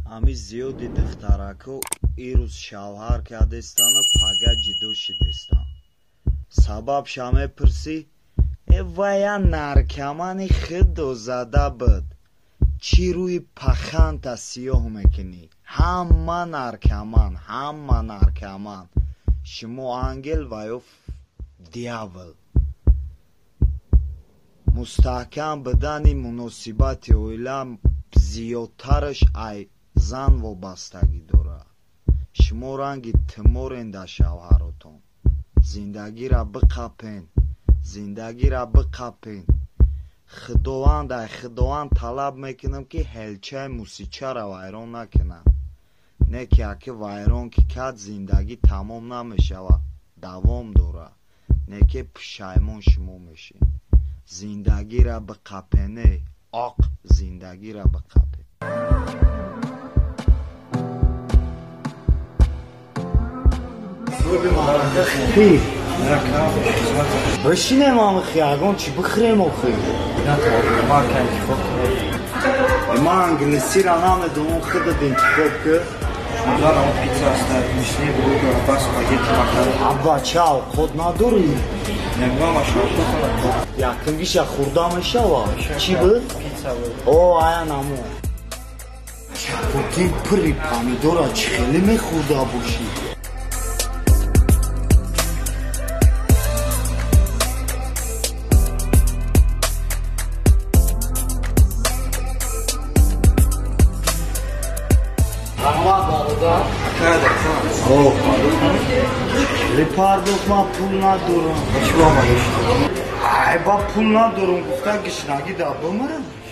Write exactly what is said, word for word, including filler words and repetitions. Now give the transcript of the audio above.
Ами зиёди духтараку ирӯз шавҳар кардестану пага ҷидо шидестан. Сабаб шамепурсӣ, э вая наркамани худо зада буд. Чӣ рӯи паханта сиёҳ мекунӣ? Ҳама наркаман, ҳама наркаман. Шумо ангел ва ё дьявол. Мустаҳкам будани муносибати оила зиёдтараш ай зан вобастагӣ дорад. Шумо ранги тиморен дар шавҳаротон. Зиндагиро биқапен, зиндагиро биқапен. Худованд ай худованд талаб мекунам ки ҳелчаи мусичаро вайрон накунад. Не ки аки вайрон ки кард зиндагӣ тамом намешавад, давом дорад. Не ки пушаймон шумо мешед. Зиндагиро биқапене, оқ зиндагиро биқапен. Башинем амихи агон чи бихрем охи. Ман англисиро намедонам, худат интихоб кӣ. Абба ча овқот надорӣ? Якунгиша хурда мешавад? Чӣ буд? О, ая намо. Чапоти пури помидора чӣ хеле мехурда бошӣ? Репардох ма пул надорам. Ай ба пул надорам гуфта гишнагӣ да бимарам.